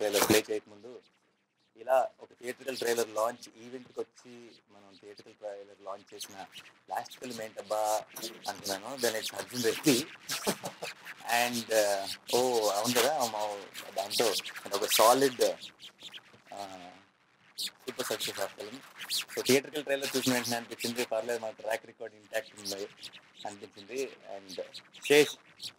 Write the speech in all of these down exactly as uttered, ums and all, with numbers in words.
Trailer play చేయకముందు ఇలా ఒక థియేట్రికల్ ట్రైలర్ లాంచ్ ఈవెంట్కి వచ్చి మనం థియేట్రికల్ ట్రైలర్ లాంచ్ చేసిన లాస్ట్ ఫిల్మ్ ఏంటబ్బా అనుకున్నాను. Then it's Arjun Reddy and oh అవును కదా దాంతో ఒక సాలిడ్ సూపర్ సక్సెస్ ఆ ఫిల్మ్. సో థియేట్రికల్ ట్రైలర్ చూసిన వెంటనే అనిపించింది పర్లేదు మన ట్రాక్ రికార్డ్ ఇంటాక్ట్ ఉంది అనిపించింది. And Sesh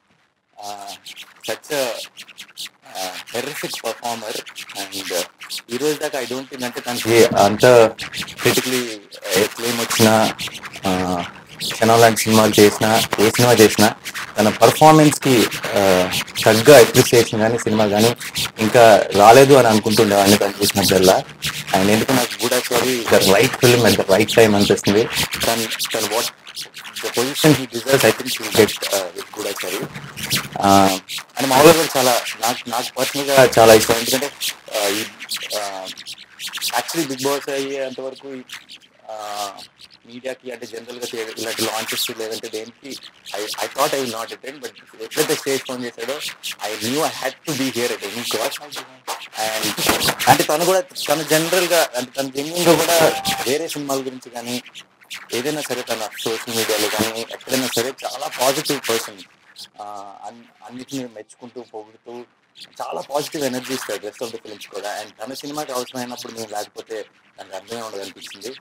such terrific performer and ఈ రోజు దాకా ఐ డోంట్ థింక్ అంటే తనకి అంత క్రిటికలీ ఎక్లెయిమ్ వచ్చిన క్షణం లాంటి సినిమాలు చేసిన ఏ సినిమా చేసినా తన పర్ఫార్మెన్స్కి తగ్గ అప్రిసియేషన్ కానీ సినిమా కానీ ఇంకా రాలేదు అని అనుకుంటుండేవాడిని తను చూసినప్పుడల్లా. అండ్ ఎందుకు నాకు Goodachari the right film at the right time అనిపిస్తుంది. తను తను what the position he deserves I think he get with Goodachari. And మామూలుగా కూడా చాలా నాకు నాకు పర్సనల్గా చాలా ఇష్టం. ఎందుకంటే ఈ యాక్చువల్లీ బిగ్ బాస్ అయ్యేంతవరకు మీడియాకి అంటే జనరల్గా ఇలాంటి లాంచెస్ లేదంటే దేనికి I I thought I will not attend. But ఎప్పుడైతే స్టేజ్ ఫోన్ చేశాడో I knew I had to be here at any cost. And అంటే తను కూడా తను జనరల్గా అంటే తన జెన్యున్గా కూడా వేరే సినిమాల గురించి కానీ ఏదైనా సరే తన సోషల్ మీడియాలో కానీ ఎక్కడైనా సరే చాలా పాజిటివ్ పర్సన్. అన్నిటిని మెచ్చుకుంటూ పొగుడుతూ చాలా పాజిటివ్ ఎనర్జీ ఇస్తాడు రెస్ట్ ఆఫ్ ద ఫిల్మ్స్ కూడా. అండ్ తన సినిమాకి అవసరమైనప్పుడు మేము లేకపోతే దానికి అర్థమే ఉండదు అనిపించింది.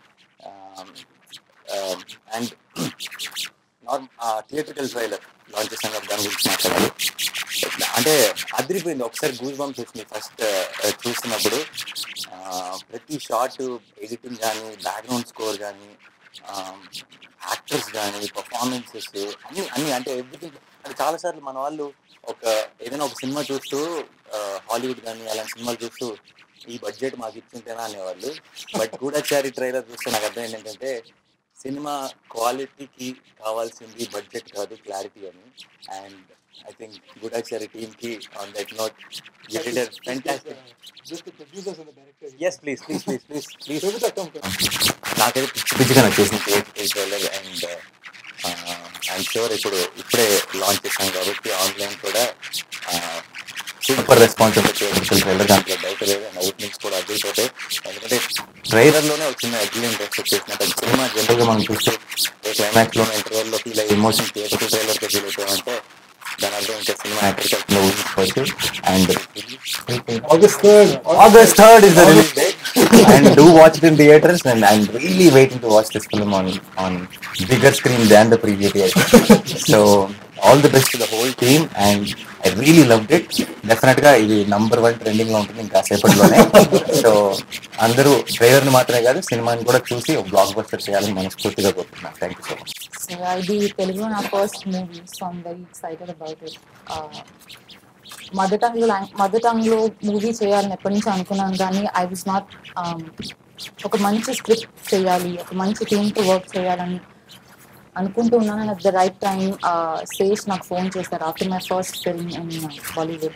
అండ్ నార్మ్ థియేట్రికల్ ట్రైలర్ లాంచ్ చేసాం దాని గురించి మాట్లాడాలి. అంటే అదిరిపోయింది. ఒకసారి గూస్ బంప్స్ వచ్చింది ఫస్ట్ చూస్తున్నప్పుడు. ప్రతి షార్ట్ ఎడిటింగ్ కానీ బ్యాక్గ్రౌండ్ స్కోర్ కానీ యాక్టర్స్ కానీ పర్ఫార్మెన్సెస్ అన్ని అన్ని అంటే ఎవ్రీథింగ్. అంటే చాలాసార్లు మన వాళ్ళు ఒక ఏదైనా ఒక సినిమా చూస్తూ హాలీవుడ్ కానీ అలాంటి సినిమాలు చూస్తూ ఈ బడ్జెట్ మాకు ఇచ్చింటేనా అనేవాళ్ళు. బట్ గూఢచారి ట్రైలర్ చూస్తే నాకు అర్థం ఏంటంటే సినిమా క్వాలిటీకి కావాల్సింది బడ్జెట్ కాదు క్లారిటీ అని. And I think Goodachari team ki on that note you did a fantastic. Just the producers and the director. Yes, please, please, please, please, please. నాకైతే పిచ్చి పిచ్చిగా నచ్చేసింది theatre trailer. And I'm sure ఇప్పుడు ఇప్పుడే launch చేశాం కాబట్టి online కూడా super response ఉంటుంది థియేటర్ ట్రైలర్, దాంట్లో డౌట్ లేదు. అండ్ ఓపెనింగ్స్ కూడా అదిరిపోతాయి. ఎందుకంటే ట్రైలర్లోనే వచ్చిన ఎగ్జిలెంట్ ఎక్స్పెక్ట్ చేసినట్టు సినిమా జనరల్గా మనం చూస్తే క్లైమాక్స్లోనే ఇంటర్వెల్లో ఫీల్ అయ్యి ఎమోషన్ థియేటర్ ట్రైలర్కి ఫీల్ అయిపోయామంటే దాని అర్థం ఇంకా సినిమా ఎక్కడికి ఊహించుకోవచ్చు. And August third. August third is the release date. And do watch it in theaters. And I'm really waiting to watch this film on on bigger screen than the previous year. So all the best to the whole team. And I really loved it. Definitely ఇది number one trending లో ఉంటుంది ఇంకా సేపట్లోనే. So అందరూ trailer ని మాత్రమే కాదు సినిమాని కూడా చూసి ఒక బ్లాక్ బస్టర్ చేయాలని మనస్ఫూర్తిగా కోరుకుంటున్నాను. Thank you so much. So ఇది తెలుగు నా first movie, so I'm very excited about it. Mother tongue లో మదర్ టంగ్ లో మూవీ చేయాలని ఎప్పటి నుంచి అనుకున్నాను, కానీ ఐ వాజ్ నాట్ ఒక మంచి స్క్రిప్ట్ చేయాలి, ఒక మంచి టీమ్తో వర్క్ చేయాలని అనుకుంటూ ఉన్నాను. And at the right time Sesh నాకు ఫోన్ చేశారు after my first film in Bollywood.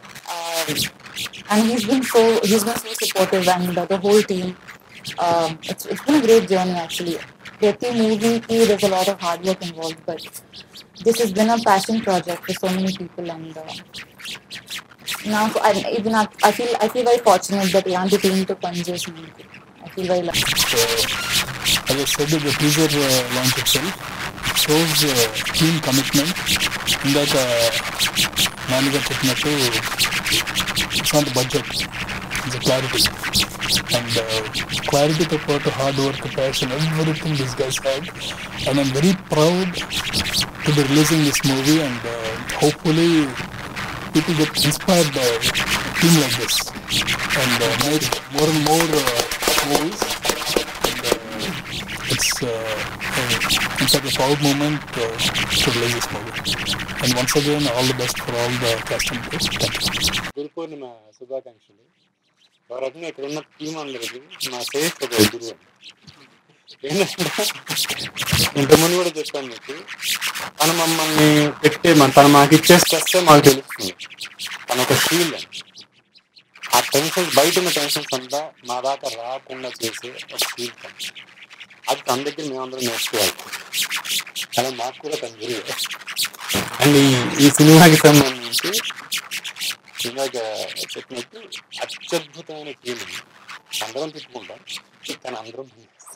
And he's been so he's been so supportive and the whole team. It's it's been a great journey actually. ప్రతి మూవీకి there's a lot of hard work involved, but this has been a passion project for so many people. And uh, now I, even I, I feel I feel very fortunate that ilanti team to పనిచేసి I feel very lucky. So, as I said, the teaser uh, launch itself shows uh, team commitment. ఇందాక నాన్నగా చెప్పినట్టు it's not the budget, it's the clarity. And uh, clarity to put hard work, passion, everything these guys had. And I'm very proud to be releasing this movie, and uh, hopefully people get inspired by a team like this and uh, make more and more uh, movies. And uh, it's uh, it's like a proud moment uh, to release this movie. And once again, all the best for all the cast and crew. Thank you. Guru Purnima శుభాకాంక్షలు. ఒక రకంగా ఇక్కడ ఉన్న team అందరికి మా safe ఒక గురువు ఏంటంటే ఇంతకుముందు కూడా చెప్పాను మీకు, తను మమ్మల్ని పెట్టే మన తను మాకు ఇచ్చేస్తే మాకు తెలుస్తుంది తను ఒక షీల్డ్ అని. ఆ టెన్షన్స్ బయట ఉన్న టెన్షన్స్ అంతా మా దాకా రాకుండా చేసే ఒక షీల్డ్ తను. అది తన దగ్గర మేమందరం నేర్చుకోవాలి. కానీ మాకు కూడా తను గురువు. అండ్ ఈ ఈ సినిమాకి సంబంధించి ఇందాక చెప్పినట్టు అత్యద్భుతమైన ఫీలింగ్. అందరం తిట్టుకుంటాం కానీ అందరం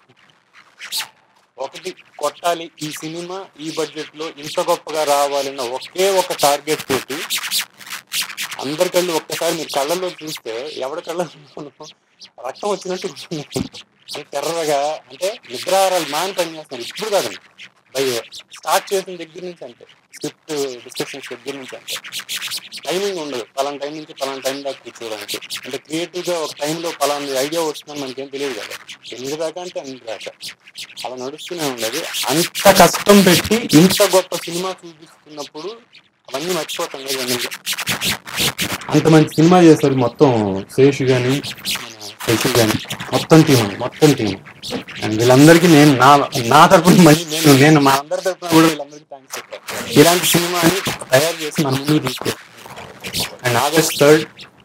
ఒకటి కొట్టాలి, ఈ సినిమా ఈ బడ్జెట్ లో ఇంత గొప్పగా రావాలన్న ఒకే ఒక టార్గెట్ తోటి అందరి కళ్ళు ఒక్కసారి మీరు కళ్ళల్లో చూస్తే ఎవరి కళ్ళల్లో రక్తం వచ్చినట్టు అంటే తెర్రగా, అంటే నిద్రారాలు మాని పనిచేస్తున్నారు. ఇప్పుడు కాదండి, బై స్టార్ట్ చేసిన దగ్గర నుంచి అంటే స్క్రిప్ట్ డిస్కషన్స్ దగ్గర నుంచి అంటే టైమింగ్ ఉండదు. పలానా టైం నుంచి పలానా టైం దాకా కూర్చోడానికి, అంటే క్రియేటివ్ గా ఒక టైంలో పలానా ఐడియా వస్తుందని మనకేం తెలియదు కదా. ఎనిమిది దాకా అంటే ఎనిమిది దాకా అలా నడుస్తూనే ఉండదు. అంత కష్టం పెట్టి ఇంత గొప్ప సినిమా చూపిస్తున్నప్పుడు అవన్నీ మర్చిపోతాం కదా. అంత మంచి సినిమా చేస్తారు మొత్తం శేషు కానీ శశి కానీ మొత్తం టీం మొత్తం టీం అండ్ వీళ్ళందరికీ నేను నా నా తరపున మళ్ళీ నేను నేను మా అందరి తరపున కూడా వీళ్ళందరికీ థ్యాంక్స్ చెప్పాను. ఇలాంటి సినిమాని తయారు చేసి మన ముందుకు తీసుకెళ్ళి అండ్ ఆగస్ట్ థర్డ్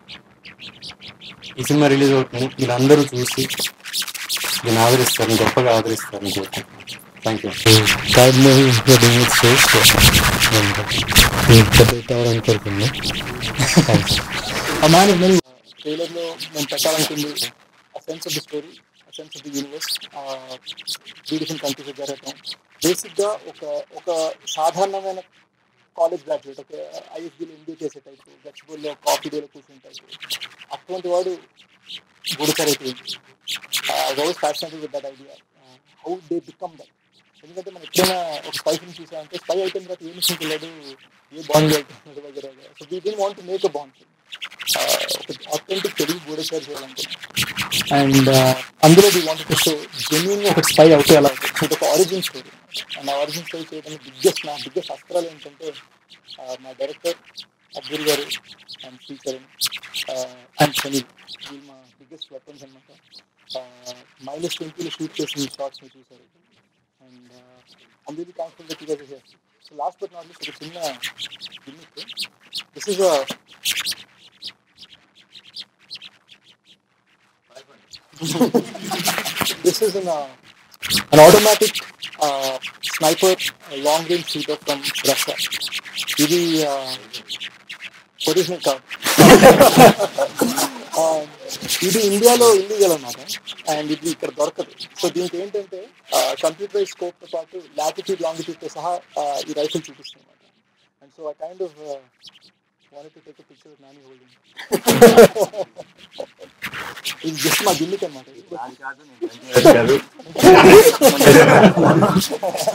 ఈ సినిమా రిలీజ్ అవుతుంది. వీళ్ళందరూ చూసి దీన్ని ఆదరిస్తారని, గొప్పగా ఆదరిస్తారని కోరుకుంటున్నాను. Thank you. థర్డ్ మూవీ పెట్టాలని కోరుకుంది. ఆ మ్యాన్ నేను ట్రైలర్లో నేను పెట్టాలనుకుంది ఆ సెన్స్ ఆఫ్ ది స్టోరీ, ఆ sense of the universe, beautiful countries జరగటం. బేసిక్గా ఒక ఒక సాధారణమైన కాలేజ్ గ్రాడ్యుయేట్, ఒక ఐఎస్బీలో ఎంబీఏ చేసే టైపు, గచ్చిబోల్లో కాఫీ డేలో కూర్చునే టైపు, అటువంటి వాడు గొడసారి అయిపోయింది. Was fascinated with that idea, how they become that. ఎందుకంటే మనం ఎప్పుడైనా ఒక స్పై ఫిల్మ్ చూసామంటే స్పై అయిపోయిన తర్వాత ఏ మిషన్ వెళ్ళాడు, ఏ బాండ్ వెళ్తున్నాడు వగేరా. So we didn't want to make a Bond, ఒక ఆథెంటిక్ తెలుగు గోడసారి చేయాలనుకుంటున్నాం. అండ్ అందులో వీ వాంటెడ్ టు షో జెన్యూన్గా ఒక స్పై అవుతే ఎలా ఉంటుంది, ఒక ఆరిజిన్ స్టోరీ. అండ్ ఆ ఆరిజిన్ స్టోరీ చేయడానికి బిగ్గెస్ట్ నా బిగ్గెస్ట్ అస్త్రాలు ఏంటంటే మా డైరెక్టర్ అబ్దుల్ గారు అండ్ శ్రీకరణ్ అండ్ సునీల్, వీళ్ళు మా బిగ్గెస్ట్ వెపన్స్ అనమాట. మైనస్ ట్వంటీలో షూట్ చేసిన షార్ట్స్ మీరు చూసారు. అండ్ అందులో thankful that you guys are here. So last but not least ఒక చిన్న gimmick. This is a this is an uh, an automatic uh, sniper uh, long range shooter from Russia. ఇది original కాదు, ఇది ఇండియాలో illegal అన్నమాట. And ఇది ఇక్కడ దొరకదు. సో దీనికి ఏంటంటే కంప్యూటరైజ్ స్కోప్ తో పాటు లాటిట్యూడ్ లాంగిట్యూడ్ తో సహా ఈ రైఫిల్ చూపిస్తుంది అనమాట. And so I kind of wanted to take a picture of Nani holding. ఇది జస్ట్ మా గిమ్మిక్ అన్నమాట.